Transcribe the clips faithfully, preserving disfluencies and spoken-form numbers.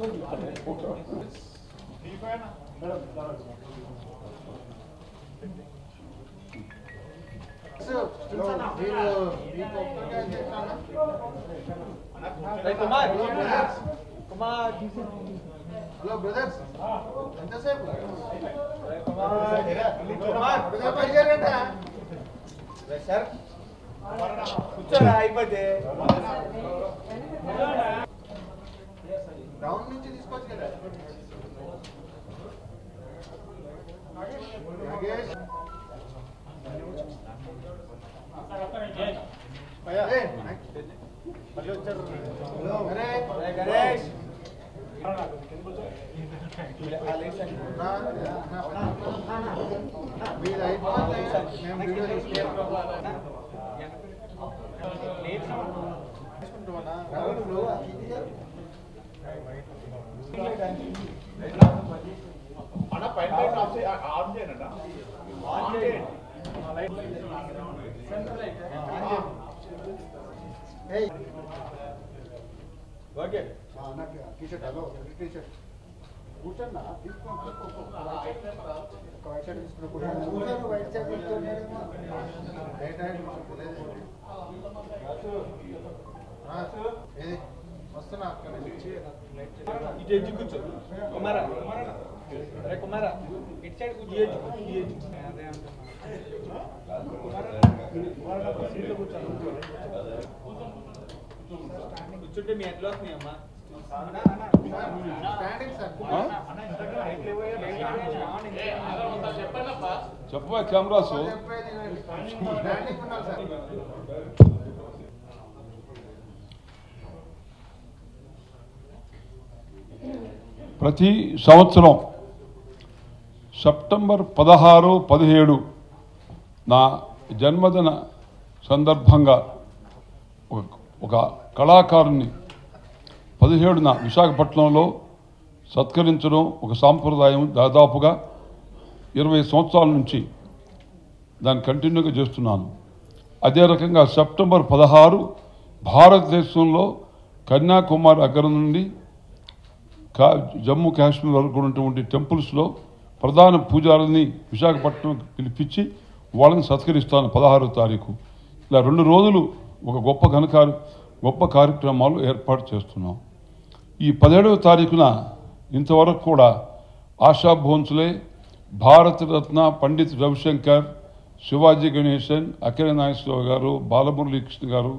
Kumar Kumar hello brothers ఎంతసేపు Kumar పరిగెరండి sir కూర్చోరా అయిపోతే డౌన్ నుంచి తీసుకోవచ్చు కదా నాగేష్ అయ్యా ఏ మళ్ళీ వచ్చారు అరే గణేష్ మీరు అయిపోతే మేము వీడియో తీసుకుంటాం అన్న పైన లైట్ ఆఫ్ చేయ ఆన్ చేయండి ఆన్ చేయండి ఏయ్ ఓకే నాకు టీ-షర్ట్ హలో టీ-షర్ట్ కూర్చోన్నా తీసుకోండి ఒక వైట్ షర్ట్ తీసుకుని కూర్చోండి వైట్ షర్ట్ తీసుకుని ఏది వస్తున్నా అక్కడ నుంచి ఇటు ఎడ్జి కూర్చో కుమారా అరే కుమారా ఇటు సైడ్ కూర్చో ఈ ఎడ్జి ఈ ఎడ్జి అదే అంటున్నా సీట్లో కూర్చో కూర్చుంటే మీ ఎట్లా వస్తున్నాయి అమ్మా స్టాండింగ్ సార్ చెప్పవా కెమెరాస్ స్టాండింగ్ ఉన్నారు సార్ ప్రతి సంవత్సరం సెప్టెంబర్ పదహారు పదిహేడు నా జన్మదిన సందర్భంగా ఒక కళాకారుని పదిహేడున విశాఖపట్నంలో సత్కరించడం ఒక సాంప్రదాయం. దాదాపుగా ఇరవై సంవత్సరాల నుంచి దాన్ని కంటిన్యూగా చేస్తున్నాను. అదే రకంగా సెప్టెంబర్ పదహారు భారతదేశంలో కన్యాకుమారి అగ్ర నుండి కా జమ్మూ కాశ్మీర్ వరకు ఉన్నటువంటి టెంపుల్స్లో ప్రధాన పూజారుల్ని విశాఖపట్నం పిలిపించి వాళ్ళని సత్కరిస్తాను పదహారో తారీఖు. ఇలా రెండు రోజులు ఒక గొప్ప ఘనకారు గొప్ప కార్యక్రమాలు ఏర్పాటు చేస్తున్నాం. ఈ పదిహేడవ తారీఖున ఇంతవరకు కూడా ఆశా భోన్స్లే, భారతరత్న పండిత్ రవిశంకర్, శివాజీ గణేశన్, అఖిల నాగేశ్వరరావు గారు, బాలమురళీకృష్ణ గారు,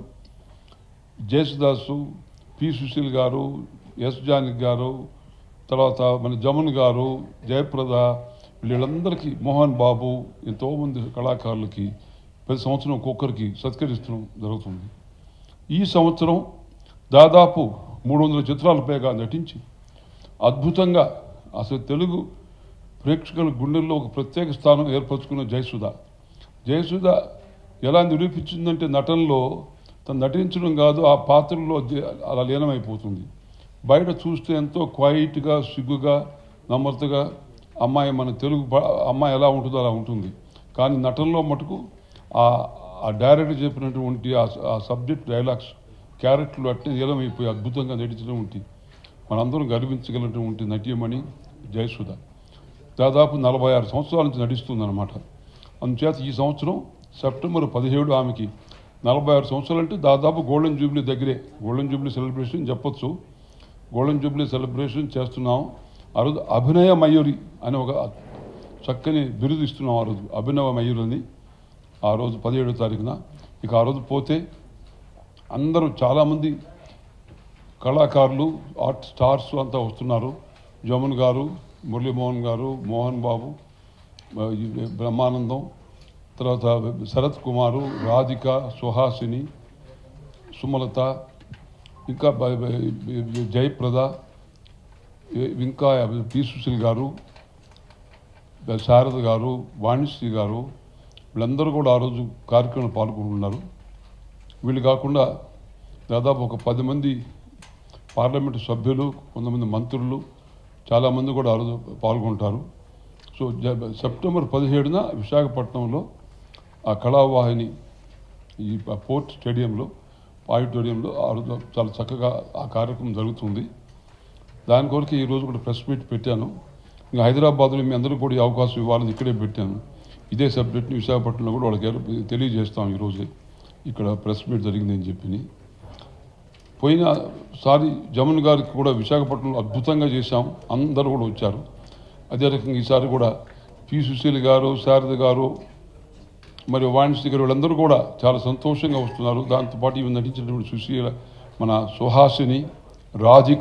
జేసుదాసు, పి సుశీల్ గారు, ఎస్ జానకి గారు, తర్వాత మన జమున్ గారు, జయప్రద, వీళ్ళందరికీ, మోహన్ బాబు, ఎంతోమంది కళాకారులకి ప్రతి సంవత్సరం ఒక్కొక్కరికి సత్కరిస్తడం జరుగుతుంది. ఈ సంవత్సరం దాదాపు మూడు వందల చిత్రాల పైగా నటించి అద్భుతంగా అసలు తెలుగు ప్రేక్షకుల గుండెల్లో ఒక ప్రత్యేక స్థానం ఏర్పరచుకున్న జయసుధ. జయసుధ ఎలా నిరూపించిందంటే నటనలో తను నటించడం కాదు, ఆ పాత్రలో అలా లీనమైపోతుంది. బయట చూస్తే ఎంతో క్వైట్గా, సిగ్గుగా, నమ్రతగా అమ్మాయి, మన తెలుగు అమ్మాయి ఎలా ఉంటుందో అలా ఉంటుంది. కానీ నటనలో మటుకు ఆ డైరెక్టర్ చెప్పినటువంటి ఆ సబ్జెక్ట్, డైలాగ్స్, క్యారెక్టర్లు అట్టే లీనమైపోయి అద్భుతంగా నటించినటువంటి మనందరం గర్వించగలిగినటువంటి నటీయమణి జయసుధ. దాదాపు నలభై ఆరు సంవత్సరాల నుంచి నటిస్తుందన్నమాట. అందుచేత ఈ సంవత్సరం సెప్టెంబర్ పదిహేడు ఆమెకి నలభై ఆరు సంవత్సరాలు అంటే దాదాపు గోల్డెన్ జూబ్లీ దగ్గరే. గోల్డెన్ జూబ్లీ సెలబ్రేషన్ చెప్పొచ్చు. గోల్డెన్ జూబ్లీ సెలబ్రేషన్ చేస్తున్నాం. ఆ రోజు అభినయ మయూరి అని ఒక చక్కని బిరుదు ఇస్తున్నాం. ఆ రోజు అభినవ మయూరి అని ఆ రోజు పదిహేడో తారీఖున. ఇక ఆ రోజు పోతే అందరూ చాలామంది కళాకారులు, ఆర్ట్ స్టార్స్ అంతా వస్తున్నారు. జమున్ గారు, మురళీమోహన్ గారు, మోహన్ బాబు, బ్రహ్మానందం, తర్వాత శరత్ కుమారు, రాధిక, సుహాసిని, సుమలత, ఇంకా జయప్రద, ఇంకా పి సుశీల్ గారు, శారద గారు, వాణిశ్రీ గారు, వీళ్ళందరూ కూడా ఆ రోజు కార్యక్రమంలో పాల్గొంటున్నారు. వీళ్ళు కాకుండా దాదాపు ఒక పది మంది పార్లమెంటు సభ్యులు, కొంతమంది మంత్రులు, చాలామంది కూడా ఆ రోజు పాల్గొంటారు. సో సెప్టెంబర్ పదిహేడున విశాఖపట్నంలో ఆ కళావాహిని ఈ పోర్ట్ స్టేడియంలో, ఆడిటోరియంలో ఆ రోజు చాలా చక్కగా ఆ కార్యక్రమం జరుగుతుంది. దాని కొరకు ఈరోజు కూడా ప్రెస్ మీట్ పెట్టాను. ఇంకా హైదరాబాద్లో మీ అందరూ కూడా ఈ అవకాశం ఇవ్వాలని ఇక్కడే పెట్టాను. ఇదే సబ్జెక్ట్ని విశాఖపట్నంలో కూడా వాళ్ళకి తెలియజేస్తాం. ఈరోజే ఇక్కడ ప్రెస్ మీట్ జరిగిందని చెప్పి పోయినసారి జమున్ గారికి కూడా విశాఖపట్నంలో అద్భుతంగా చేశాం, అందరూ కూడా వచ్చారు. అదే రకంగా ఈసారి కూడా పి సుశీల్ గారు, శారద గారు, మరియు వాణిశ్రీ గారు వీళ్ళందరూ కూడా చాలా సంతోషంగా వస్తున్నారు. దాంతోపాటు ఇవి నటించినటువంటి సుశీల, మన సుహాసిని, రాధిక,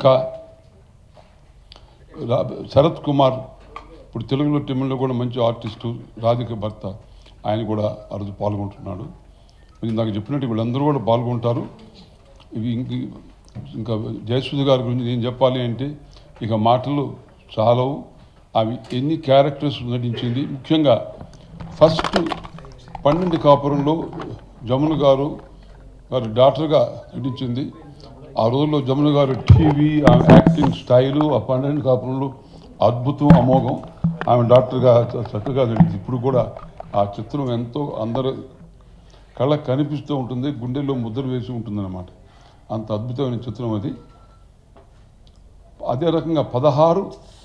శరత్ కుమార్, ఇప్పుడు తెలుగులో తమిళ్లో కూడా మంచి ఆర్టిస్టు రాధిక భర్త, ఆయన కూడా ఆ రోజు పాల్గొంటున్నాడు. ఇందాక చెప్పినట్టు వీళ్ళందరూ కూడా పాల్గొంటారు. ఇవి ఇంక ఇంకా జయసుధ గారి గురించి నేను చెప్పాలి అంటే ఇక మాటలు చాలవు. అవి ఎన్ని క్యారెక్టర్స్ నటించింది. ముఖ్యంగా ఫస్ట్ పన్నెండు కాపురంలో జమున గారు గారి డాక్టర్గా నటించింది. ఆ రోజుల్లో జమున గారు టీవీ, ఆమె యాక్టింగ్ స్టైలు ఆ పన్నెండు కాపురంలో అద్భుతం, అమోఘం. ఆమె డాక్టర్గా చక్కగా నటించింది. ఇప్పుడు కూడా ఆ చిత్రం ఎంతో అందరు కళ్ళకు కనిపిస్తూ ఉంటుంది, గుండెల్లో ముద్ర వేసి ఉంటుందన్నమాట. అంత అద్భుతమైన చిత్రం అది. అదే రకంగా పదహారు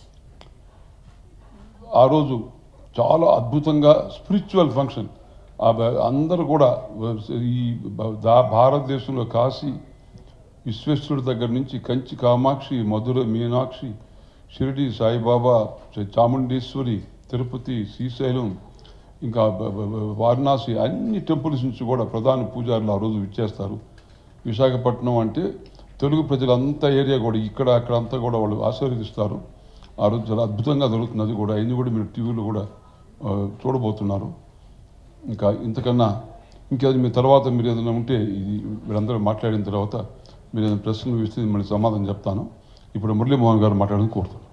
ఆ రోజు చాలా అద్భుతంగా స్పిరిచువల్ ఫంక్షన్. అందరూ కూడా ఈ భారతదేశంలో కాశీ విశ్వేశ్వరుడి దగ్గర నుంచి కంచి కామాక్షి, మధుర మీనాక్షి, షిరిడి సాయిబాబా, చాముండేశ్వరి, తిరుపతి, శ్రీశైలం, ఇంకా వారణాసి అన్ని టెంపుల్స్ నుంచి కూడా ప్రధాన పూజారులు ఆ రోజు విచ్చేస్తారు. విశాఖపట్నం అంటే తెలుగు ప్రజలంతా ఏరియా కూడా ఇక్కడ అక్కడ అంతా కూడా వాళ్ళు ఆశీర్వదిస్తారు. ఆ రోజు చాలా అద్భుతంగా జరుగుతున్నది కూడా. అన్ని కూడా మీరు టీవీలో కూడా చూడబోతున్నారు. ఇంకా ఇంతకన్నా ఇంకేది మీ తర్వాత మీరు ఏదైనా ఉంటే ఇది వీళ్ళందరూ మాట్లాడిన తర్వాత మీరు ఏదైనా ప్రశ్నలు ఇస్తే మళ్ళీ సమాధానం చెప్తాను. ఇప్పుడు మురళీమోహన్ గారు మాట్లాడడం కోరుతున్నాను.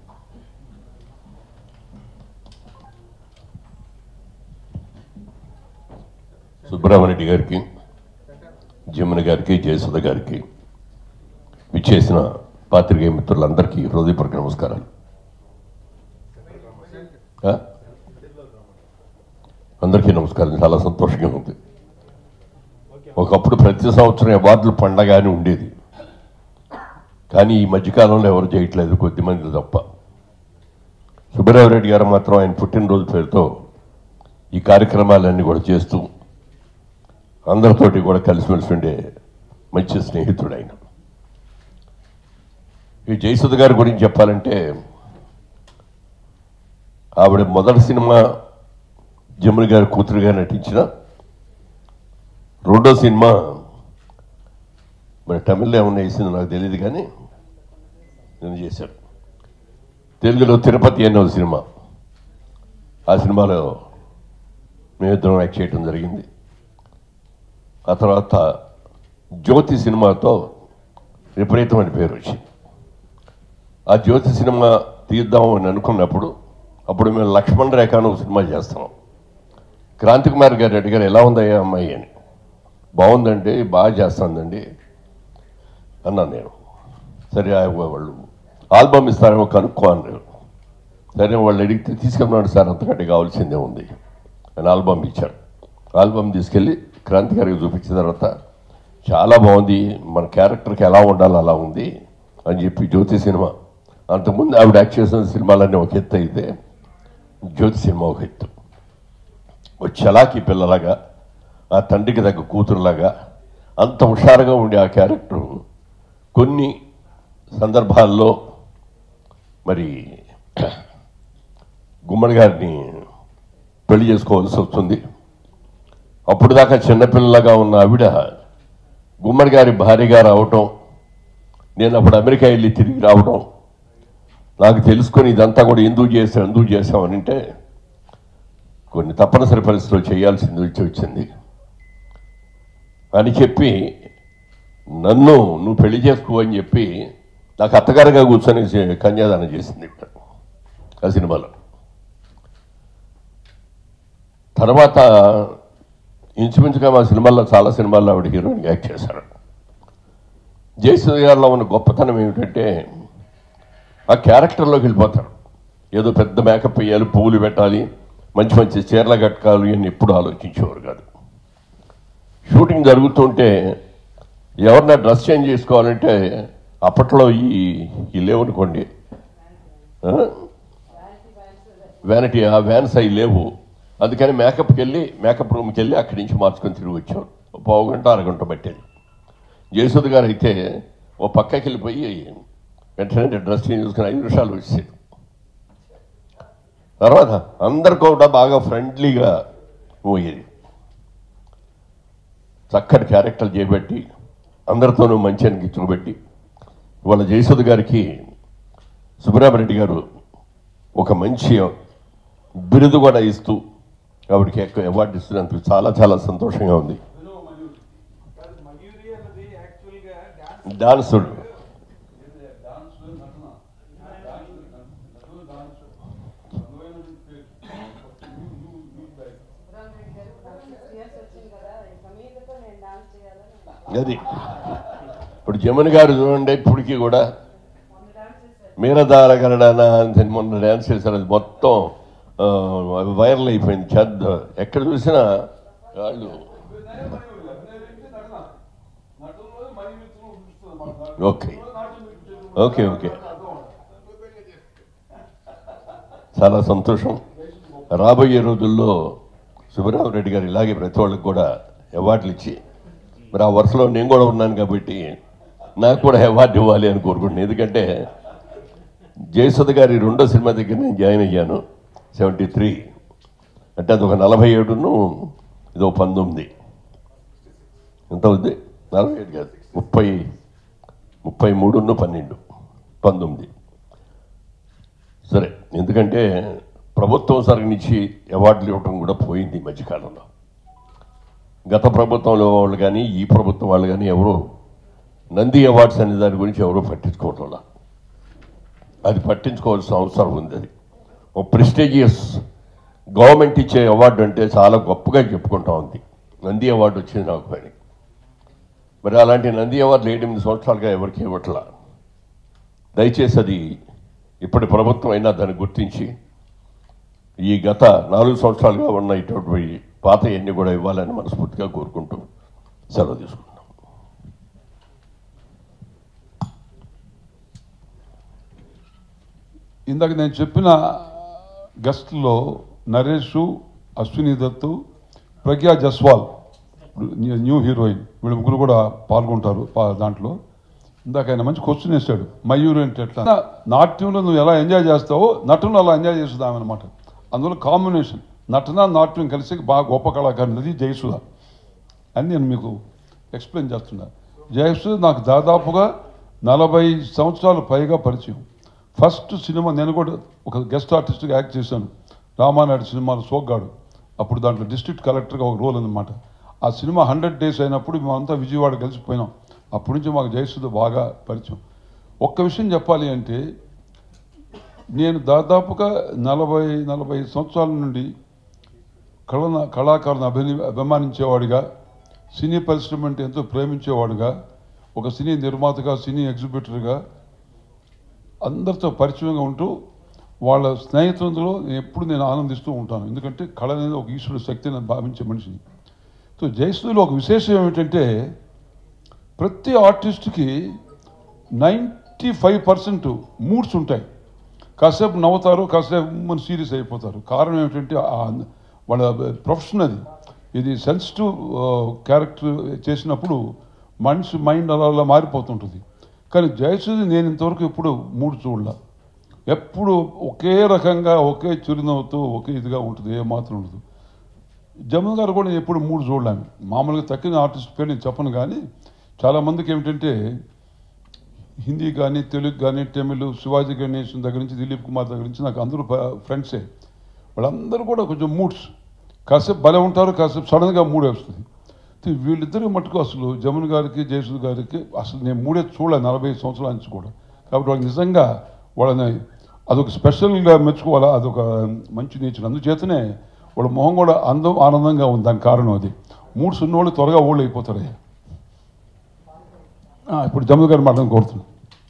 సుబ్రహ్మణ్య గారికి, జమున గారికి, జయసుధ గారికి, విచ్చేసిన పాత్రికేయ మిత్రులందరికీ హృదయపూర్వక నమస్కారాలు. అందరికీ నమస్కారం. చాలా సంతోషంగా ఉంది. ఒకప్పుడు ప్రతి సంవత్సరం అవార్డులు పండగానే ఉండేది, కానీ ఈ మధ్యకాలంలో ఎవరు చేయట్లేదు, కొద్దిమంది తప్ప. సుబ్బారావు గారు మాత్రం ఆయన పుట్టినరోజు పేరుతో ఈ కార్యక్రమాలన్నీ కూడా చేస్తూ అందరితోటి కూడా కలిసిమెలిసి ఉండే మంచి స్నేహితుడు ఆయన. ఈ జయసుధ గారి గురించి చెప్పాలంటే ఆవిడ మొదటి సినిమా జమున గారి కూతురుగా నటించిన, రెండో సినిమా మరి తమిళ్లో ఏమన్నా వేసిందో నాకు తెలియదు కానీ నేను చేశాను. తెలుగులో తిరుపతి అనే ఒక సినిమా, ఆ సినిమాలో మేమిద్దరం యాక్ట్ చేయడం జరిగింది. ఆ తర్వాత జ్యోతి సినిమాతో విపరీతమైన పేరు వచ్చింది. ఆ జ్యోతి సినిమా తీద్దాం అని అనుకున్నప్పుడు అప్పుడు మేము లక్ష్మణ్ రేఖ అని ఒక సినిమా చేస్తున్నాం. క్రాంతి కుమార్ గారు అడిగారు, ఎలా ఉందయ్యా అమ్మాయి అని. బాగుందండి, బాగా చేస్తుందండి అన్నాను నేను. సరే వాళ్ళు ఆల్బమ్ ఇస్తారేమో కనుక్కో అన్నారు. సరే వాళ్ళు అడిగితే తీసుకెళ్ళినాడు సార్, అంతకంటే కావాల్సిందే ఉంది అని ఆల్బమ్ ఇచ్చారు. ఆల్బమ్ తీసుకెళ్ళి క్రాంతి గారికి చూపించిన తర్వాత చాలా బాగుంది, మన క్యారెక్టర్కి ఎలా ఉండాలో అలా ఉంది అని చెప్పి జ్యోతి సినిమా, అంతకుముందు ఆవిడ యాక్ట్ చేసిన సినిమాలన్నీ ఒక ఎత్తు అయితే జ్యోతి సినిమా ఒక ఎత్తు. ఒక చలాకీ పిల్లలాగా, ఆ తండ్రికి తగ్గ కూతురులాగా అంత హుషారుగా ఉండే ఆ క్యారెక్టర్ కొన్ని సందర్భాల్లో మరి గుమ్మడి గారిని పెళ్లి చేసుకోవాల్సి వస్తుంది. అప్పుడు దాకా చిన్నపిల్లలాగా ఉన్న ఆవిడ గుమ్మడి గారి భార్యగా రావటం, నేను అప్పుడు అమెరికా వెళ్ళి తిరిగి రావడం, నాకు తెలుసుకొని ఇదంతా కూడా ఎందుకు చేసాం ఎందుకు చేసామని అంటే కొన్ని తప్పనిసరి పరిస్థితులు చేయాల్సింది వచ్చి వచ్చింది అని చెప్పి నన్ను నువ్వు పెళ్లి చేసుకో అని చెప్పి నాకు అత్తగారుగా కూర్చొని కన్యాదానం చేసింది ఆ సినిమాలో. తర్వాత ఇంచుమించుగా మా సినిమాల్లో చాలా సినిమాల్లో ఆవిడ హీరోయిన్గా యాక్ట్ చేశారు. జయసుధ గారిలో ఉన్న గొప్పతనం ఏమిటంటే ఆ క్యారెక్టర్లోకి వెళ్ళిపోతారు. ఏదో పెద్ద మేకప్ వేయాలి, పువ్వులు పెట్టాలి, మంచి మంచి చీరలు కట్టుకోవాలి అని ఎప్పుడు ఆలోచించేవారు కాదు. షూటింగ్ జరుగుతుంటే ఎవరన్నా డ్రెస్ చేంజ్ చేసుకోవాలంటే అప్పట్లో ఈ ఈ లేవనుకోండి వ్యానిటీ ఆ వ్యాన్స్ అవి లేవు. అందుకని మేకప్కి వెళ్ళి మేకప్ రూమ్కి వెళ్ళి అక్కడి నుంచి మార్చుకొని తిరిగి వచ్చాం. పావు గంట అరగంట పట్టేది. జయసుధ గారు అయితే ఓ పక్కకి వెళ్ళిపోయి వెంటనే డ్రెస్ చేంజ్ చేసుకుని ఐదు నిమిషాలు వచ్చేది. తర్వాత అందరు కూడా బాగా ఫ్రెండ్లీగా పోయేది. చక్కటి క్యారెక్టర్లు చేయబట్టి అందరితోనూ మంచి అనిపించుకోబెట్టి ఇవాళ జయసుధ గారికి సుబ్రహ్మరెడ్డి గారు ఒక మంచి బిరుదు కూడా ఇస్తూ ఆవిడకి ఎక్కువ అవార్డు ఇస్తున్నందుకు చాలా చాలా సంతోషంగా ఉంది. డాన్స్ అది ఇప్పుడు జమున గారు చూడండి, ఇప్పటికీ కూడా మీరదార గరడానా అని మొన్న డ్యాన్స్ చేశారు. అది మొత్తం వైరల్ అయిపోయింది. చెద్ద ఎక్కడ చూసినా వాళ్ళు ఓకే ఓకే ఓకే చాలా సంతోషం. రాబోయే రోజుల్లో సుబ్రహ్మరెడ్డి గారు ఇలాగే ప్రతి వాళ్ళకి కూడా అవార్డులు ఇచ్చి, మరి ఆ వరుసలో నేను కూడా ఉన్నాను కాబట్టి నాకు కూడా అవార్డు ఇవ్వాలి అని కోరుకుంటున్నాను. ఎందుకంటే జయసుధ గారి రెండో సినిమా దగ్గర నేను జాయిన్ అయ్యాను సెవెంటీ త్రీ అంటే అది ఒక నలభై ఏడును ఇదో పంతొమ్మిది ఎంత ఉంది, నలభై ఏడు కాదు ముప్పై ముప్పై మూడును పన్నెండు పంతొమ్మిది. సరే, ఎందుకంటే ప్రభుత్వం సరిగ్నిచ్చి అవార్డులు ఇవ్వటం కూడా పోయింది ఈ మధ్యకాలంలో. గత ప్రభుత్వంలో వాళ్ళు కానీ ఈ ప్రభుత్వం వాళ్ళు కానీ ఎవరు నంది అవార్డ్స్ అనే దాని గురించి ఎవరూ పట్టించుకోవటంలా. అది పట్టించుకోవాల్సిన అవసరం ఉంది. అది ఒక ప్రెస్టీజియస్ గవర్నమెంట్ ఇచ్చే అవార్డు అంటే చాలా గొప్పగా చెప్పుకుంటా ఉంది. నంది అవార్డు వచ్చింది నాకు పని. మరి అలాంటి నంది అవార్డులు ఎనిమిది సంవత్సరాలుగా ఎవరికి ఇవ్వట్లా. దయచేసి అది ఇప్పటి ప్రభుత్వం అయినా దాన్ని గుర్తించి ఈ గత నాలుగు సంవత్సరాలుగా ఉన్న ఇటువంటి పాత ఎన్ని కూడా ఇవ్వాలని మనస్ఫూర్తిగా కోరుకుంటూ సెలవు తీసుకుంటాం. ఇందాక నేను చెప్పిన గెస్ట్లో నరేషు, అశ్విని దత్తు, ప్రజ్ఞా జస్వాల్ న్యూ హీరోయిన్ వీళ్ళు ముగ్గురు కూడా పాల్గొంటారు దాంట్లో. ఇందాక ఆయన మంచి క్వశ్చన్ వేశాడు, మయూరి అంటే ఎట్లా నాట్యంలో నువ్వు ఎలా ఎంజాయ్ చేస్తావో నటనలో అలా ఎంజాయ్ చేస్తుందామన్నమాట. అందులో కాంబినేషన్ నటన నాట్యం కలిసి బాగా గొప్ప కళాకారుది జయసుధ అని నేను మీకు ఎక్స్ప్లెయిన్ చేస్తున్నా. జయసుధ నాకు దాదాపుగా నలభై సంవత్సరాలు పైగా పరిచయం. ఫస్ట్ సినిమా నేను కూడా ఒక గెస్ట్ ఆర్టిస్ట్గా యాక్ట్ చేశాను రామానాయుడు సినిమాలో సోగ్గాడు. అప్పుడు దాంట్లో డిస్ట్రిక్ట్ కలెక్టర్గా ఒక రోల్ అనమాట. ఆ సినిమా హండ్రెడ్ డేస్ అయినప్పుడు మేమంతా విజయవాడ కలిసిపోయినాం. అప్పటి నుంచి మాకు జయసుధ బాగా పరిచయం. ఒక్క విషయం చెప్పాలి అంటే నేను దాదాపుగా నలభై నలభై సంవత్సరాల నుండి కళ కళాకారులను అభిని అభిమానించేవాడిగా, సినీ పరిశ్రమ అంటే ఎంతో ప్రేమించేవాడుగా, ఒక సినీ నిర్మాతగా, సినీ ఎగ్జిబిటర్గా అందరితో పరిచయంగా ఉంటూ వాళ్ళ స్నేహితులలో ఎప్పుడు నేను ఆనందిస్తూ ఉంటాను. ఎందుకంటే కళ అనేది ఒక ఈశ్వరుడు శక్తిని నేను భావించే మనిషిని. సో జయసుధలో ఒక విశేషం ఏమిటంటే ప్రతి ఆర్టిస్ట్కి నైంటీ ఫైవ్ పర్సెంట్ మూడ్స్ ఉంటాయి. కాసేపు నవ్వుతారు, కాసేపు మన సీరియస్ అయిపోతారు. కారణం ఏమిటంటే వాళ్ళ ప్రొఫెషన్ అది. ఇది సెన్సిటివ్ క్యారెక్టర్ చేసినప్పుడు మనిషి మైండ్ అలా అలా మారిపోతుంటుంది. కానీ జయసుధ నేను ఇంతవరకు ఎప్పుడు మూడు చూడలా. ఎప్పుడు ఒకే రకంగా ఒకే చిరునవ్వుతూ ఒకే ఇదిగా ఉంటుంది, ఏమాత్రం ఉండదు. జమున గారు కూడా ఎప్పుడు మూడు చూడలేము. మామూలుగా తక్కిన ఆర్టిస్ట్ పేరు నేను చెప్పను, కానీ చాలామందికి ఏమిటంటే హిందీ కానీ తెలుగు కానీ తమిళ్ శివాజీ గణేషన్ దగ్గర నుంచి దిలీప్ కుమార్ దగ్గర నుంచి నాకు అందరూ ఫ్రెండ్సే. వాళ్ళందరూ కూడా కొంచెం మూడ్స్ కాసేపు భలే ఉంటారు, కాసేపు సడన్గా మూడే వస్తుంది. వీళ్ళిద్దరికి మటుకు అసలు జమున గారికి జయసుధ గారికి అసలు నేను మూడే చూడలేదు నలభై సంవత్సరాల నుంచి కూడా. కాబట్టి వాళ్ళకి నిజంగా వాళ్ళని అదొక స్పెషల్గా మెచ్చుకోవాలా, అదొక మంచి నేచర్. అందుచేతనే వాళ్ళ మొహం కూడా అందం ఆనందంగా ఉంది. దానికి కారణం అది. మూడు సున్నోళ్ళు త్వరగా ఓళ్ళు అయిపోతారు. ఇప్పుడు జమున గారు మాట్లాడి కోరుతున్నాను.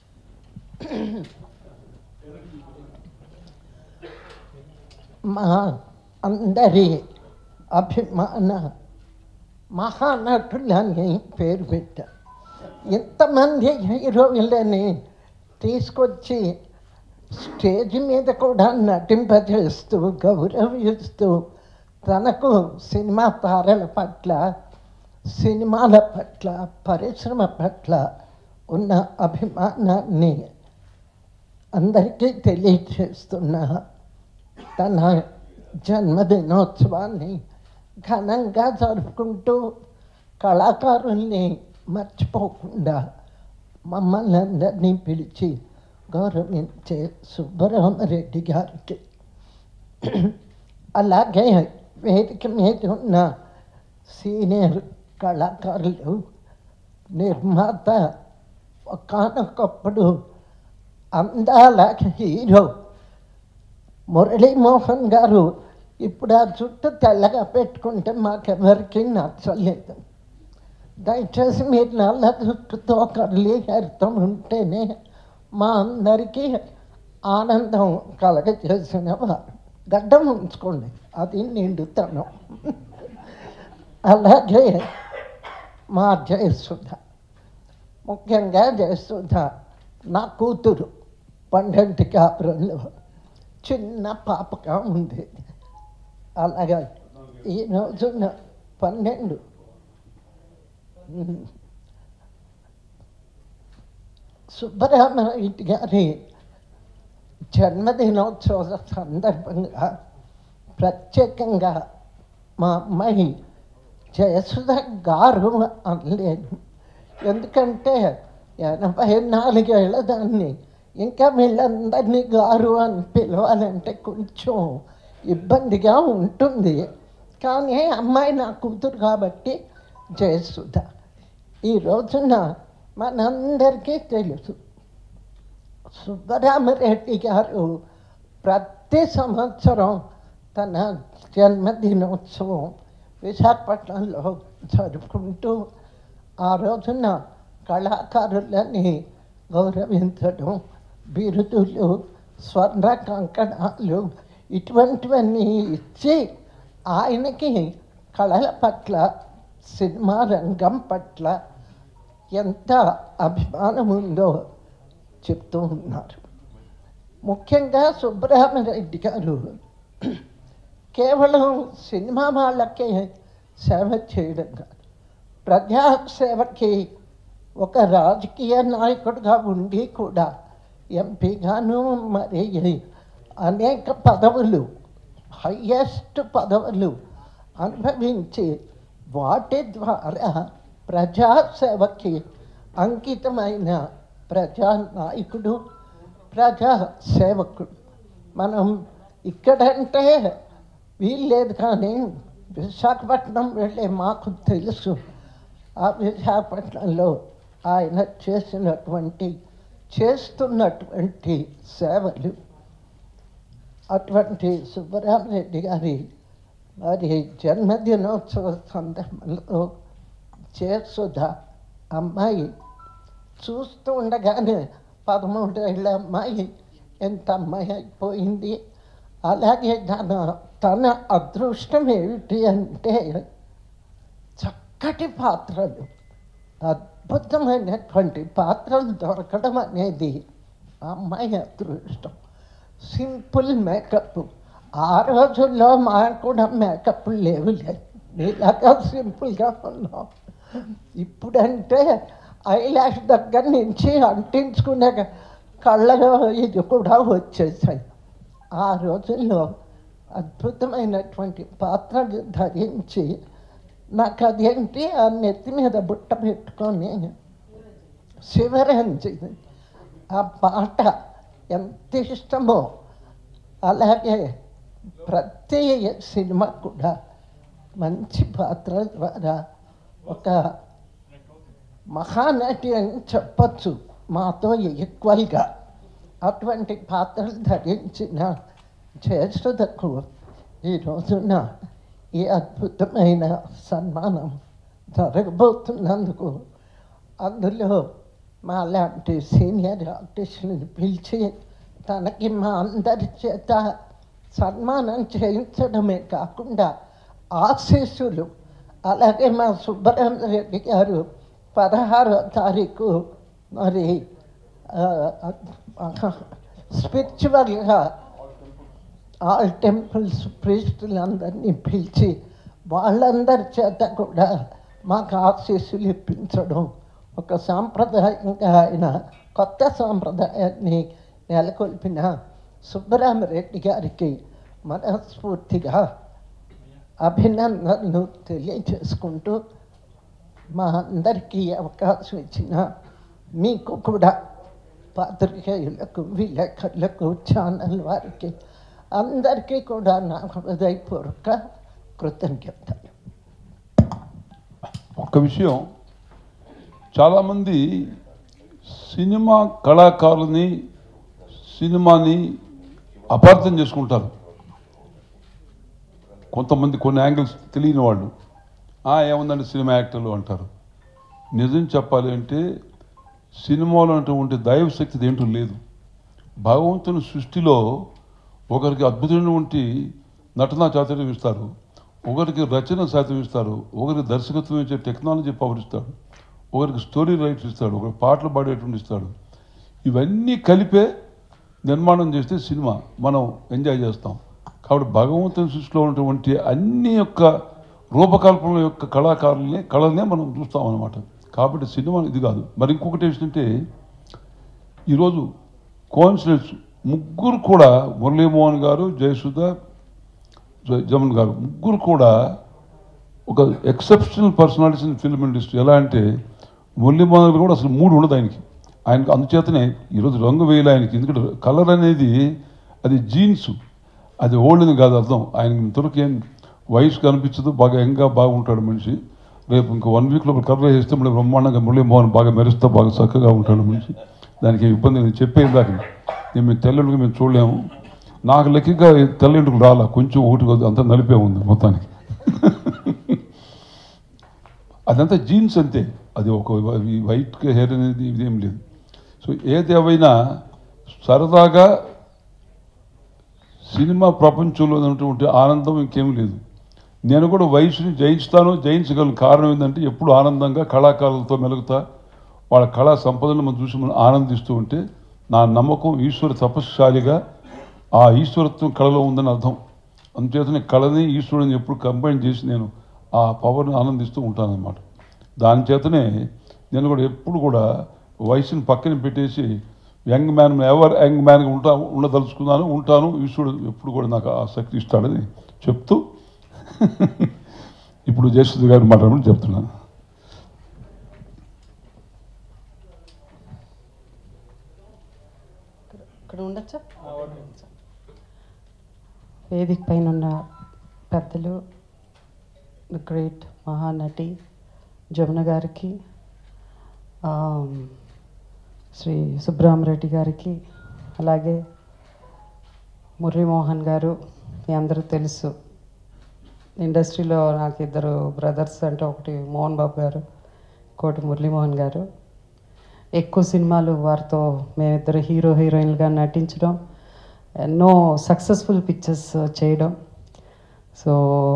మా అందరి అభిమాన మహానటులని పేరు పెట్టారు. ఎంతమంది హీరోయిన్లని తీసుకొచ్చి స్టేజ్ మీద కూడా నటింపజేస్తూ గౌరవిస్తూ తనకు సినిమా తారల పట్ల, సినిమాల పట్ల, పరిశ్రమ పట్ల ఉన్న అభిమానాన్ని అందరికీ తెలియజేస్తున్న తన జన్మదినోత్సవాన్ని ఘనంగా జరుపుకుంటూ కళాకారుల్ని మర్చిపోకుండా మమ్మల్ని అందరినీ పిలిచి గౌరవించే సుబ్బరామరెడ్డి గారికి, అలాగే వేదిక మీద ఉన్న సీనియర్ కళాకారులు, నిర్మాత, ఒకానొకప్పుడు అందాల హీరో మురళీమోహన్ గారు ఇప్పుడు ఆ జుట్టు తెల్లగా పెట్టుకుంటే మాకెవరికి నచ్చలేదు. దయచేసి మీరు నల్ల జుట్టుతో కర్లీ హెయిర్తో ఉంటేనే మా అందరికీ ఆనందం కలగజేసిన వారు. గడ్డం ఉంచుకోండి, అది నిండుతనం. అలాగే మా జయసుధ, ముఖ్యంగా జయసుధ నా కూతురు, పండంటి కాపురంలో చిన్న పాపగా ఉండేది. అలాగే ఈ రోజున పన్నెండు సుబ్బరామరెడ్డి గారి జన్మదినోత్సవ సందర్భంగా ప్రత్యేకంగా మా అమ్మాయి జయసుధ గారు అనలేను, ఎందుకంటే ఎనభై నాలుగేళ్ల దాన్ని ఇంకా వీళ్ళందరినీ గారు అని పిలవాలంటే కొంచెం ఇబ్బందిగా ఉంటుంది. కానీ అమ్మాయి నా కూతురు కాబట్టి జయసుధ. ఈ రోజున మనందరికీ తెలుసు సుబ్బరామరెడ్డి గారు ప్రతి సంవత్సరం తన జన్మదినోత్సవం విశాఖపట్నంలో జరుపుకుంటూ ఆ రోజున కళాకారులని గౌరవించడం, బిరుదులు, స్వర్ణ కంకణాలు ఇటువంటివన్నీ ఇచ్చి ఆయనకి కళల పట్ల, సినిమా రంగం పట్ల ఎంత అభిమానం ఉందో చెప్తూ ఉన్నారు. ముఖ్యంగా సుబ్బరామరెడ్డి గారు కేవలం సినిమా వాళ్ళకే సేవ చేయడం కాదు, ప్రజాసేవకి ఒక రాజకీయ నాయకుడిగా ఉండి కూడా ఎంపీగాను మరి అనేక పదవులు, హయ్యెస్ట్ పదవులు అనుభవించి వాటి ద్వారా ప్రజాసేవకి అంకితమైన ప్రజానాయకుడు, ప్రజా సేవకుడు. మనం ఇక్కడంటే వీల్లేదు, కానీ విశాఖపట్నం వెళ్ళే మాకు తెలుసు ఆ విశాఖపట్నంలో ఆయన చేసినటువంటి, చేస్తున్నటువంటి సేవలు. అటువంటి సుబ్బరామరెడ్డి గారి మరి జన్మదినోత్సవ సందర్భంలో జయసుధ అమ్మాయి చూస్తూ ఉండగానే పదమూడేళ్ళ అమ్మాయి ఎంత అమ్మాయి అయిపోయింది. అలాగే తన తన అదృష్టం ఏమిటి అంటే చక్కటి పాత్రలు, అద్భుతమైనటువంటి పాత్రలు దొరకడం అనేది ఆ అమ్మాయి అదృష్టం. సింపుల్ మేకప్, ఆ రోజుల్లో మాకు కూడా మేకప్ లేవులే, ఇలాగా సింపుల్గా ఉన్నాం. ఇప్పుడంటే ఐలాష్ దగ్గర నుంచి అంటించుకునే కళ్ళలో ఇది కూడా వచ్చేసాయి. ఆ రోజుల్లో అద్భుతమైనటువంటి పాత్రలు ధరించి, నాకు అదేంటి ఆ నెత్తి మీద బుట్ట పెట్టుకొని శివరంజని ఆ పాట ఎంత ఇష్టమో, అలాగే ప్రతి సినిమా కూడా మంచి పాత్ర ద్వారా ఒక మహానటి అని చెప్పచ్చు, మాతో ఈక్వల్గా. అటువంటి పాత్రలు ధరించిన జయసుధకు ఈ రోజున ఈ అద్భుతమైన సన్మానం జరగబోతున్నందుకు, అందులో మా లాంటి సీనియర్ ఆర్టిస్టులను పిలిచి తనకి మా అందరి చేత సన్మానం చేయించడమే కాకుండా ఆశీస్సులు, అలాగే మా సుబ్బరామరెడ్డి గారు పదహారో తారీఖు మరి స్పిరిచువల్గా ఆల్ టెంపుల్స్ ప్రీస్టులందరినీ పిలిచి వాళ్ళందరి చేత కూడా మాకు ఆశీస్సులు ఇప్పించడం ఒక సాంప్రదాయంగా ఆయన కొత్త సాంప్రదాయాన్ని నెలకొల్పిన సుబ్బరామరెడ్డి గారికి మనస్ఫూర్తిగా అభినందనలు తెలియజేసుకుంటూ మా అందరికీ అవకాశం ఇచ్చిన మీకు కూడా పాత్రికేయులకు విలేకరులకు ఛానల్ వారికి అందరికీ కూడా నా హృదయపూర్వక కృతజ్ఞతలు. ఒక్క విషయం, చాలామంది సినిమా కళాకారులని సినిమాని అపార్థం చేసుకుంటారు. కొంతమంది కొన్ని యాంగిల్స్ తెలియని వాళ్ళు ఏముందంటే సినిమా యాక్టర్లు అంటారు. నిజం చెప్పాలి అంటే సినిమాలో ఉన్నటువంటి దైవశక్తి దేంట్లో లేదు. భగవంతుని సృష్టిలో ఒకరికి అద్భుతమైనటువంటి నటనా చాతుర్యం ఇస్తారు, ఒకరికి రచన శాతం ఇస్తారు, ఒకరికి దర్శకత్వం ఇచ్చే టెక్నాలజీ పవర్ ఇస్తాడు, ఒకరికి స్టోరీ రైట్స్ ఇస్తాడు, ఒకరికి పాటలు పాడేటువంటి ఇస్తాడు. ఇవన్నీ కలిపే నిర్మాణం చేస్తే సినిమా మనం ఎంజాయ్ చేస్తాం. కాబట్టి భగవంతుని సృష్టిలో ఉన్నటువంటి అన్ని యొక్క రూపకల్పన యొక్క కళాకారులనే కళలనే మనం చూస్తాం అన్నమాట. కాబట్టి సినిమా ఇది కాదు. మరి ఇంకొకటి ఏంటంటే ఈరోజు కోయిన్సిడెన్స్ ముగ్గురు కూడా మురళీమోహన్ గారు, జయసుధ, జమన్ గారు ముగ్గురు కూడా ఒక exceptional personalities in film industry. ఎలా అంటే మురళీమోహన్ గారు కూడా అసలు మూడు ఉండదు ఆయనకి. ఆయనకు అందుచేతనే ఈరోజు రంగు వేయాలి ఆయనకి. ఎందుకంటే కలర్ అనేది అది జీన్స్, అది ఓల్డ్ అని కాదు అర్థం. ఆయన ఇంతవరకు ఏం వయసు కనిపించదు, బాగా యంగ్గా బాగుంటాడు మనిషి. రేపు ఇంకో వన్ వీక్లో కర్ర వేస్తే మళ్ళీ బ్రహ్మాండంగా మురళీమోహన్ బాగా మెరుస్తూ బాగా చక్కగా ఉంటాడు మనిషి. దానికి ఇబ్బంది నేను చెప్పేది దాకా నేను మేము తెల్లెంటుకు మేము చూడలేము. నాకు లెక్కగా తెల్లెంటుకు రాలా, కొంచెం ఒకటి అంతా నలిపే ఉంది మొత్తానికి. అదంతా జీన్స్ అంతే, అది ఒక వైట్ హెయిర్ అనేది ఇదేం లేదు. సో ఏదేమైనా సరదాగా సినిమా ప్రపంచంలో ఉన్నటువంటి ఆనందం ఇంకేం లేదు. నేను కూడా వయసుని జయించుతాను, జయించగలను. కారణం ఏంటంటే ఎప్పుడు ఆనందంగా కళాకారులతో మెలుగుతా వాళ్ళ కళా సంపదను మనం చూసి మనం ఆనందిస్తూ ఉంటే నా నమ్మకం ఈశ్వర తపస్శాలిగా ఆ ఈశ్వరత్వం కళలో ఉందని అర్థం. అందుచేతనే కళని ఈశ్వరుని ఎప్పుడు కంబైన్ చేసి నేను ఆ పవర్ని ఆనందిస్తూ ఉంటానన్నమాట. దాని చేతనే నేను కూడా ఎప్పుడు కూడా వయసుని పక్కన పెట్టేసి యంగ్ మ్యాన్ ఎవర్ యంగ్ మ్యాన్గా ఉంటా ఉండదలుచుకున్నాను, ఉంటాను. ఈశ్వరుడు ఎప్పుడు కూడా నాకు ఆసక్తి ఇస్తాడని చెప్తూ ఇప్పుడు జయసుధ గారు మాట్లాడమని చెప్తున్నాను. ఇక్కడ ఉండొచ్చా? వేదిక పైన ఉన్న పెద్దలు, ద గ్రేట్ మహానటి జమున గారికి, శ్రీ సుబ్బరామరెడ్డి గారికి, అలాగే మురళీమోహన్ గారు, మీ అందరూ తెలుసు. ఇండస్ట్రీలో నాకు ఇద్దరు బ్రదర్స్ అంటే ఒకటి మోహన్ బాబు గారు, ఇంకోటి మురళీమోహన్ గారు. ఎక్కువ సినిమాలు వారితో మేమిద్దరు హీరో హీరోయిన్లుగా నటించడం, ఎన్నో సక్సెస్ఫుల్ పిక్చర్స్ చేయడం. సో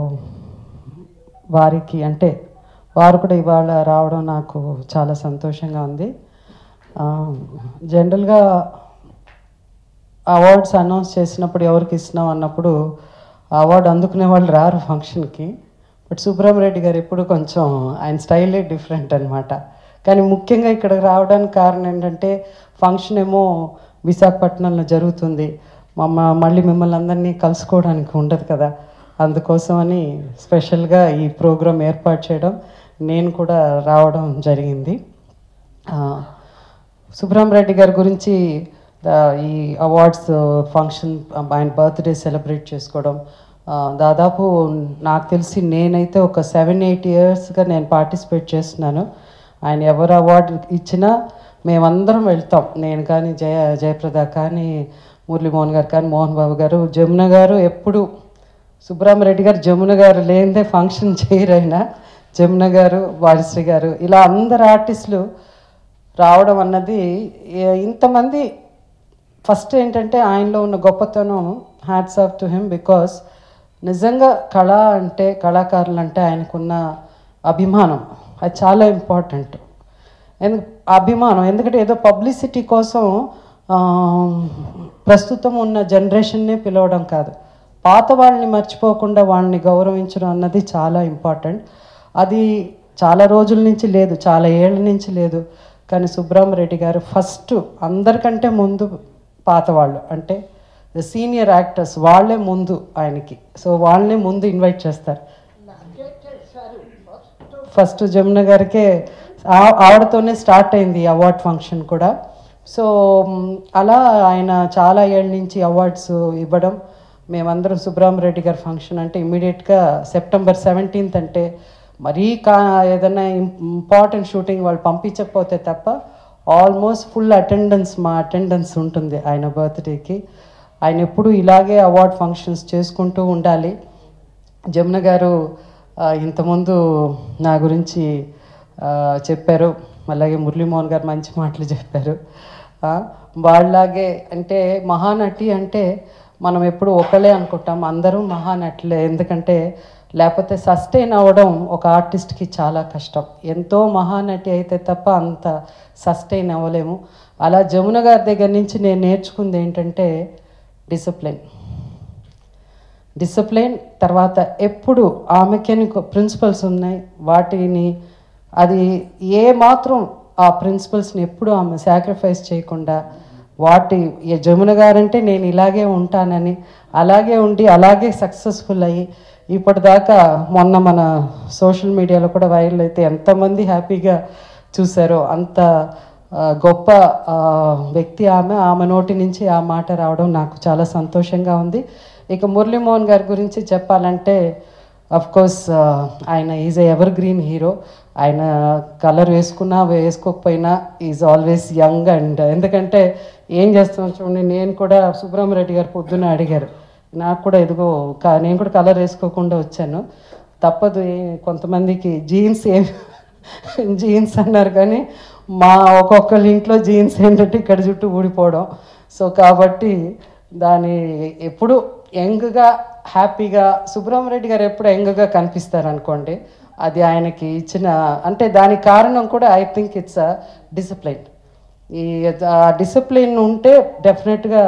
వారికి అంటే వారు కూడా ఇవాళ రావడం నాకు చాలా సంతోషంగా ఉంది. జనరల్గా అవార్డ్స్ అనౌన్స్ చేసినప్పుడు ఎవరికి ఇస్తున్నాం అన్నప్పుడు అవార్డు అందుకునే వాళ్ళు రారు ఫంక్షన్కి. బట్ సుబ్బరామరెడ్డి గారు ఎప్పుడు కొంచెం ఆయన స్టైలే డిఫరెంట్ అనమాట. కానీ ముఖ్యంగా ఇక్కడికి రావడానికి కారణం ఏంటంటే ఫంక్షన్ ఏమో విశాఖపట్నంలో జరుగుతుంది, మమ్మ మళ్ళీ మిమ్మల్ని అందరినీ కలుసుకోవడానికి ఉండదు కదా, అందుకోసమని స్పెషల్గా ఈ ప్రోగ్రాం ఏర్పాటు చేయడం, నేను కూడా రావడం జరిగింది. సుబ్బరామరెడ్డి గారి గురించి ఈ అవార్డ్స్ ఫంక్షన్, ఆయన బర్త్డే సెలబ్రేట్ చేసుకోవడం, దాదాపు నాకు తెలిసి నేనైతే ఒక సెవెన్ ఎయిట్ ఇయర్స్గా నేను పార్టిసిపేట్ చేస్తున్నాను. ఆయన ఎవరు అవార్డు ఇచ్చినా మేమందరం వెళ్తాం. నేను కానీ జయ జయప్రద కానీ మురళీమోహన్ గారు కానీ మోహన్ బాబు గారు, జమున గారు. ఎప్పుడు సుబ్బరామరెడ్డి గారు జమున గారు లేనిదే ఫంక్షన్ చేయరైనా జమున గారు, వారిశ్రీ గారు, ఇలా అందరు ఆర్టిస్టులు రావడం అన్నది ఇంతమంది. ఫస్ట్ ఏంటంటే ఆయనలో ఉన్న గొప్పతనం, hats off to him. Because నిజంగా కళ అంటే, కళాకారులు అంటే ఆయనకున్న అభిమానం అది చాలా ఇంపార్టెంట్. ఎందుకు అభిమానం? ఎందుకంటే ఏదో పబ్లిసిటీ కోసం ప్రస్తుతం ఉన్న జనరేషన్నే పిలవడం కాదు, పాత వాళ్ళని మర్చిపోకుండా వాళ్ళని గౌరవించడం అన్నది చాలా ఇంపార్టెంట్. అది చాలా రోజుల నుంచి లేదు, చాలా ఏళ్ళ నుంచి లేదు. కానీ సుబ్రహ్మరెడ్డి గారు ఫస్ట్ అందరికంటే ముందు పాత వాళ్ళు అంటే సీనియర్ యాక్టర్స్ వాళ్ళే ముందు ఆయనకి, సో వాళ్ళనే ముందు ఇన్వైట్ చేస్తారు. ఫస్ట్ జమున గారికే ఆవిడతోనే స్టార్ట్ అయింది ఈ అవార్డ్ ఫంక్షన్ కూడా. సో అలా ఆయన చాలా ఏళ్ళ నుంచి అవార్డ్స్ ఇవ్వడం, మేమందరం సుబ్రహ్మరెడ్డి గారి ఫంక్షన్ అంటే ఇమ్మీడియట్గా సెప్టెంబర్ సెవెంటీన్త్ అంటే మరీ కా ఏదైనా ఇంపార్టెంట్ షూటింగ్ వాళ్ళు పంపించకపోతే తప్ప ఆల్మోస్ట్ ఫుల్ అటెండెన్స్, మా అటెండెన్స్ ఉంటుంది ఆయన బర్త్డేకి. ఆయన ఎప్పుడు ఇలాగే అవార్డ్ ఫంక్షన్స్ చేసుకుంటూ ఉండాలి. జమున గారు ఇంతకుముందు నా గురించి చెప్పారు, అలాగే మురళీమోహన్ గారు మంచి మాటలు చెప్పారు. వాళ్ళలాగే అంటే మహానటి అంటే మనం ఎప్పుడు ఒకలే అనుకుంటాం, అందరూ మహానటులే. ఎందుకంటే లేకపోతే సస్టైన్ అవ్వడం ఒక ఆర్టిస్ట్కి చాలా కష్టం. ఎంతో మహానటి అయితే తప్ప అంత సస్టైన్ అవ్వలేము. అలా జమున గారి దగ్గర నుంచి నేను నేర్చుకుంది ఏంటంటే డిసిప్లిన్. డిసిప్లిన్ తర్వాత ఎప్పుడు ఆమెకి ప్రిన్సిపల్స్ ఉన్నాయి, వాటిని అది ఏ మాత్రం ఆ ప్రిన్సిపల్స్ని ఎప్పుడు ఆమె సాక్రిఫైస్ చేయకుండా వాటి జమున గారంటే నేను ఇలాగే ఉంటానని అలాగే ఉండి అలాగే సక్సెస్ఫుల్ అయ్యి ఇప్పటిదాకా మొన్న మన సోషల్ మీడియాలో కూడా వైరల్ అయితే ఎంతమంది హ్యాపీగా చూశారో అంత గొప్ప వ్యక్తి ఆమె. ఆమె నోటి నుంచి ఆ మాట రావడం నాకు చాలా సంతోషంగా ఉంది. ఇక మురళీమోహన్ గారి గురించి చెప్పాలంటే అఫ్కోర్స్ ఆయన is a evergreen hero. ఆయన కలర్ వేసుకున్నా వేసుకోకపోయినా ఈజ్ ఆల్వేస్ యంగ్. అండ్ ఎందుకంటే ఏం చేస్తాం చూడండి, నేను కూడా సుబ్రహ్మరెడ్డి గారు పొద్దున్న అడిగారు, నాకు కూడా ఎదుగో నేను కూడా కలర్ వేసుకోకుండా వచ్చాను, తప్పదు కొంతమందికి జీన్స్ ఏం జీన్స్ అన్నారు కానీ మా ఒక్కొక్కరి ఇంట్లో జీన్స్ ఏంటంటే ఇక్కడ చుట్టూ ఊడిపోవడం. సో కాబట్టి దాని ఎప్పుడు యంగ్గా హ్యాపీగా సుబ్రహ్మరెడ్డి గారు ఎప్పుడు యంగ్గా కనిపిస్తారు అనుకోండి, అది ఆయనకి ఇచ్చిన అంటే దానికి కారణం కూడా I think it's a discipline. ఈ డిసిప్లిన్ ఉంటే డెఫినెట్గా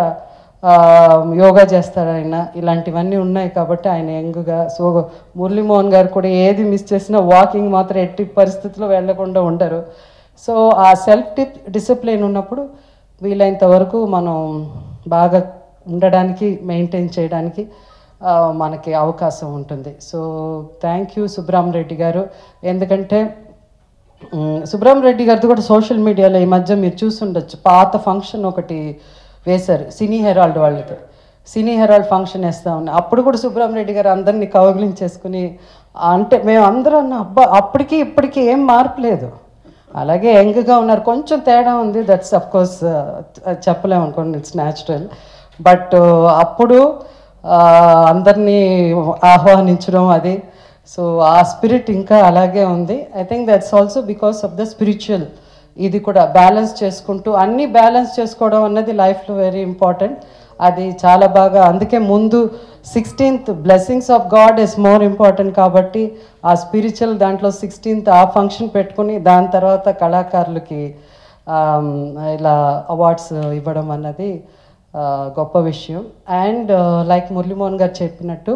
యోగా చేస్తారు ఆయన, ఇలాంటివన్నీ ఉన్నాయి కాబట్టి ఆయన యంగ్గా. సో మురళీమోహన్ గారు కూడా ఏది మిస్ చేసినా వాకింగ్ మాత్రం ఎట్టి పరిస్థితుల్లో వెళ్లకుండా ఉండరు. సో ఆ సెల్ఫ్ టిప్ డిసిప్లిన్ ఉన్నప్పుడు వీలైనంత వరకు మనం బాగా ఉండడానికి మెయింటైన్ చేయడానికి మనకి అవకాశం ఉంటుంది. సో థ్యాంక్ యూ సుబ్రహ్మరెడ్డి గారు. ఎందుకంటే సుబ్రహ్మరెడ్డి గారితో కూడా సోషల్ మీడియాలో ఈ మధ్య మీరు చూస్తుండొచ్చు, పాత ఫంక్షన్ ఒకటి వేశారు సినీ హెరాల్డ్ వాళ్ళకి. సినీ హెరాల్డ్ ఫంక్షన్ వేస్తూ ఉన్నాయి, అప్పుడు కూడా సుబ్రహ్మరెడ్డి గారు అందరినీ కౌగిలించేసుకుని అంటే మేము అందరూ అన్న అబ్బా అప్పటికి ఇప్పటికీ ఏం మార్పు లేదు, అలాగే యంగ్గా ఉన్నారు, కొంచెం తేడా ఉంది, దట్స్ అఫ్కోర్స్ చెప్పలేము అనుకోండి, ఇట్స్ న్యాచురల్. బట్ అప్పుడు అందరినీ ఆహ్వానించడం అది, సో ఆ స్పిరిట్ ఇంకా అలాగే ఉంది. I think that's also because of the spiritual. ఇది కూడా బ్యాలెన్స్ చేసుకుంటూ అన్నీ బ్యాలెన్స్ చేసుకోవడం అన్నది లైఫ్లో వెరీ ఇంపార్టెంట్. అది చాలా బాగా, అందుకే ముందు sixteenth blessings of God is more important కాబట్టి ఆ స్పిరిచువల్ దాంట్లో సిక్స్టీన్త్ ఆ ఫంక్షన్ పెట్టుకుని దాని తర్వాత కళాకారులకి ఇలా అవార్డ్స్ ఇవ్వడం అన్నది గొప్ప విషయం. అండ్ లైక్ మురళీమోహన్ గారు చెప్పినట్టు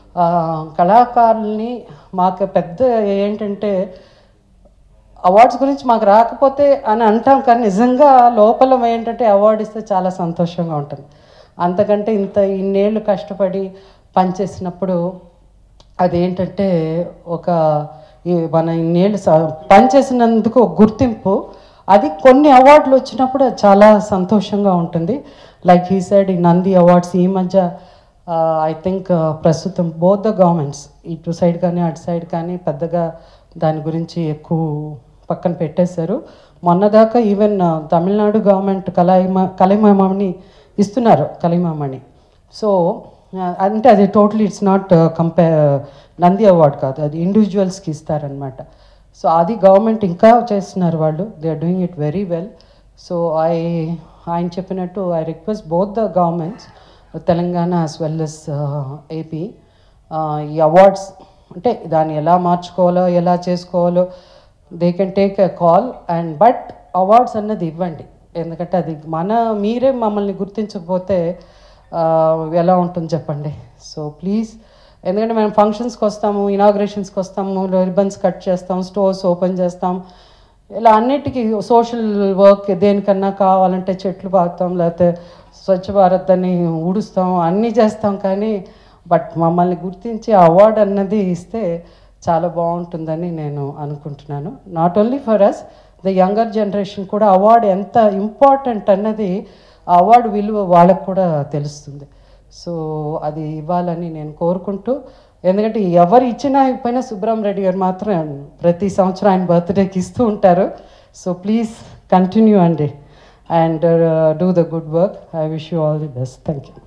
కళాకారుల్ని మాకు పెద్ద ఏంటంటే అవార్డ్స్ గురించి మాకు రాకపోతే అని అంటాం, కానీ నిజంగా లోపల ఏంటంటే అవార్డు ఇస్తే చాలా సంతోషంగా ఉంటుంది. అంతకంటే ఇంత ఇన్నేళ్ళు కష్టపడి పనిచేసినప్పుడు అదేంటంటే ఒక మన ఇన్నేళ్ళు పనిచేసినందుకు ఒక గుర్తింపు, అది కొన్ని అవార్డులు వచ్చినప్పుడు చాలా సంతోషంగా ఉంటుంది. లైక్ హీ సైడ్ ఈ నంది అవార్డ్స్ ఈ మధ్య ఐ థింక్ ప్రస్తుతం బోత్ ద గవర్నమెంట్స్ ఇటు సైడ్ కానీ అటు సైడ్ కానీ పెద్దగా దాని గురించి ఎక్కువ పక్కన పెట్టేశారు. మొన్నదాకా ఈవెన్ తమిళనాడు గవర్నమెంట్ కలైమా కలైమామని ఇస్తున్నారు, కలైమామని. సో అంటే అది totally it's not compare Nandi award కాదు, అది ఇండివిజువల్స్కి ఇస్తారనమాట. సో అది గవర్నమెంట్ ఇంకా చేస్తున్నారు వాళ్ళు, they are doing it very well. So I ఆయన చెప్పినట్టు I request both the governments Telangana as well as AP ఈ అవార్డ్స్ అంటే దాన్ని ఎలా మార్చుకోవాలో ఎలా చేసుకోవాలో they can take a call and but awards అన్నది ఇవ్వండి. ఎందుకంటే అది మన మీరే మమ్మల్ని గుర్తించకపోతే ఆ, ఎలా ఉంటుంది చెప్పండి. సో ప్లీజ్, ఎందుకంటే మేము ఫంక్షన్స్కి వస్తాము, ఇనాగ్రేషన్స్కి వస్తాము, రిబన్స్ కట్ చేస్తాం, స్టోర్స్ ఓపెన్ చేస్తాం, ఇలా అన్నిటికీ సోషల్ వర్క్ దేనికన్నా కావాలంటే చెట్లు పాతాం, లేకపోతే స్వచ్ఛ భారత్ అని ఊడుస్తాం, అన్నీ చేస్తాం. కానీ బట్ మమ్మల్ని గుర్తించి అవార్డు అన్నది ఇస్తే చాలా బాగుంటుందని నేను అనుకుంటున్నాను. Not only for us, the younger generation కూడా అవార్డు ఎంత ఇంపార్టెంట్ అన్నది, ఆ అవార్డు విలువ వాళ్ళకు కూడా తెలుస్తుంది. సో అది ఇవ్వాలని నేను కోరుకుంటూ, ఎందుకంటే ఎవరు ఇచ్చినా ఇవ్వకపోయినా సుబ్రహ్మ రెడ్డి గారు మాత్రం ప్రతి సంవత్సరం ఆయన బర్త్డేకి ఇస్తూ ఉంటారు. సో ప్లీజ్ కంటిన్యూ అండి and do the good work. I wish you all the best. Thank you.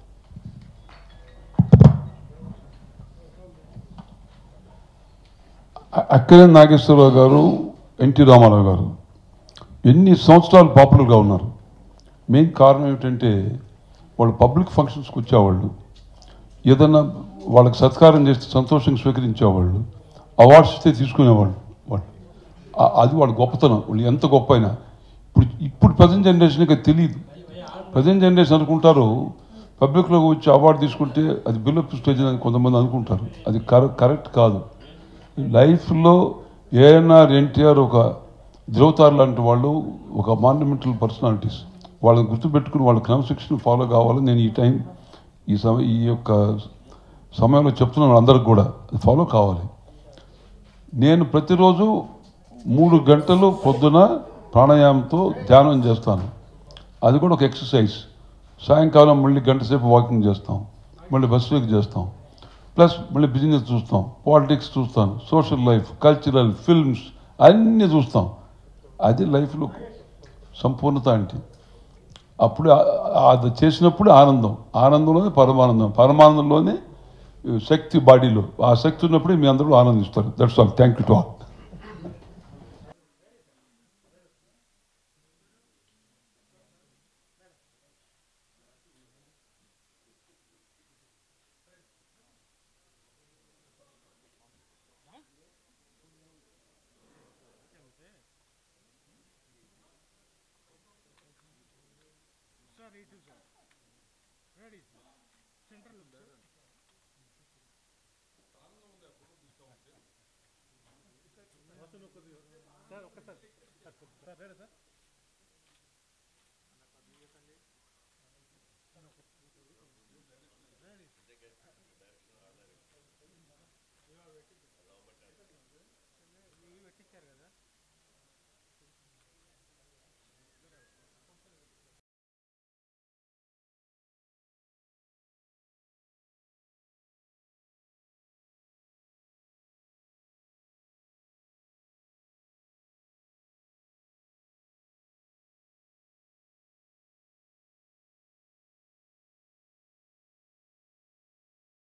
Akkineni Nageswara Rao గారు, ఎన్టీ రామారావు గారు ఎన్ని సంవత్సరాలు పాపులర్గా ఉన్నారు. మెయిన్ కారణం ఏమిటంటే వాళ్ళు పబ్లిక్ ఫంక్షన్స్కి వచ్చేవాళ్ళు, ఏదన్నా వాళ్ళకి సత్కారం చేస్తే సంతోషంగా స్వీకరించేవాళ్ళు, అవార్డ్స్ ఇస్తే తీసుకునేవాళ్ళు. వాళ్ళు అది వాళ్ళ గొప్పతనం. వాళ్ళు ఎంత గొప్ప అయినా ఇప్పుడు ఇప్పుడు ప్రజెంట్ జనరేషన్కి తెలియదు. ప్రజెంట్ జనరేషన్ అనుకుంటారు పబ్లిక్లోకి వచ్చి అవార్డు తీసుకుంటే అది బిల్డప్ స్టేజ్ అని కొంతమంది అనుకుంటారు. అది కరెక్ట్ కాదు. లైఫ్లో ఏఎన్ఆర్, ఎన్టీఆర్ ఒక ధ్రువతారు లాంటి వాళ్ళు, ఒక మాన్యుమెంటల్ పర్సనాలిటీస్. వాళ్ళని గుర్తుపెట్టుకుని వాళ్ళ క్రమశిక్షణ ఫాలో కావాలని నేను ఈ టైం ఈ సమయ ఈ యొక్క సమయంలో చెప్తున్నాను. అందరికి కూడా ఫాలో కావాలి. నేను ప్రతిరోజు మూడు గంటలు పొద్దున ప్రాణాయామంతో ధ్యానం చేస్తాను. అది కూడా ఒక ఎక్సర్సైజ్. సాయంకాలం మళ్ళీ గంట సేపు వాకింగ్ చేస్తాం, మళ్ళీ బస్ వీక్ చేస్తాం, ప్లస్ మళ్ళీ బిజినెస్ చూస్తాం, పాలిటిక్స్ చూస్తాను, సోషల్ లైఫ్, కల్చరల్, ఫిల్మ్స్ అన్నీ చూస్తాం. అది లైఫ్లో సంపూర్ణత అంటే. అప్పుడు అది చేసినప్పుడు ఆనందం, ఆనందంలోనే పరమానందం, పరమానందంలోనే శక్తి బాడీలో. ఆ శక్తి ఉన్నప్పుడే మీ అందరూ ఆనందిస్తారు. That's all. Thank you to all. Sir ఒక్కసారి సార్ సార్ సార్